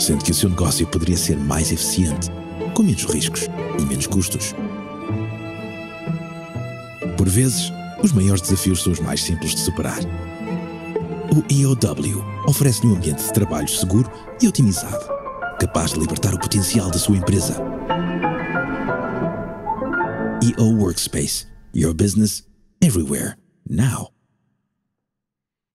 sente que o seu negócio poderia ser mais eficiente, com menos riscos e menos custos. Por vezes, os maiores desafios são os mais simples de superar. O EOW oferece-lhe um ambiente de trabalho seguro e otimizado, capaz de libertar o potencial da sua empresa. EO Workspace. Your business everywhere. Now.